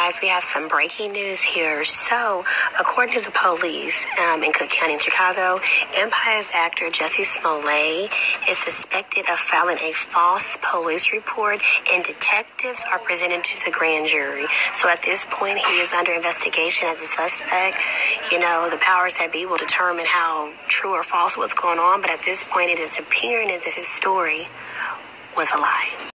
guys, we have some breaking news here. So, according to the police in Cook County in Chicago, Empire's actor Jussie Smollett is suspected of filing a false police report, and detectives are presented to the grand jury. So at this point, he is under investigation as a suspect. You know, the powers that be will determine how true or false what's going on, but at this point, it is appearing as if his story was a lie.